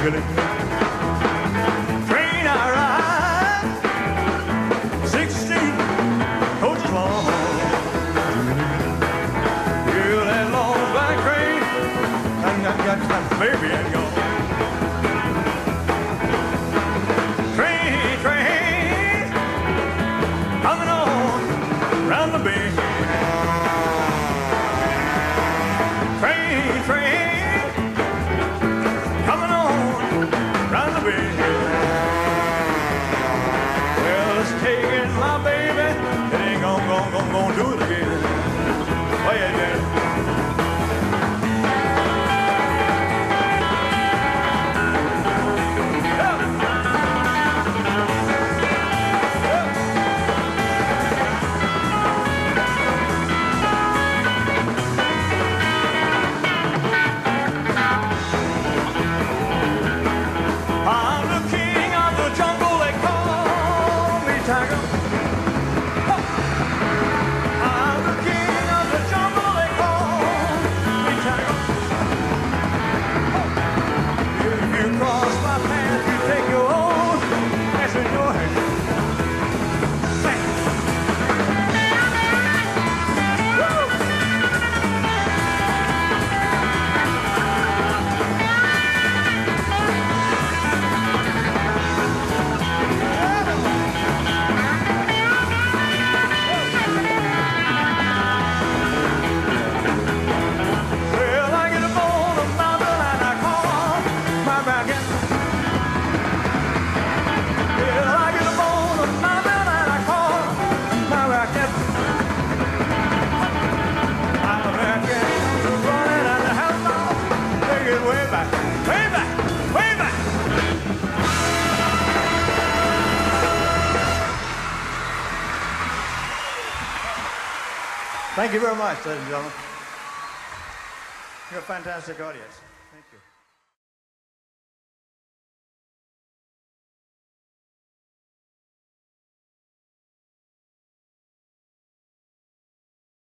Train I ride, 16 coaches long. Yeah, that long black train, I got my baby and gone. Train, coming on round the bend. Train, coming on round the bend. Well, it's taking my baby, it ain't gonna do it again. Play it, Daddy. I'm the king of the jungle, they call me Tiger. I'm the king of the jungle, they call me Tiger. If you cross my path, you take your own mess in your hand. Well, I get up on a mountain and I call my racket. Well, I get up on a mountain and I call my racket. My racket comes running and the house dog, they get way back, way back, way back. Thank you very much, ladies and gentlemen. You're a fantastic audience.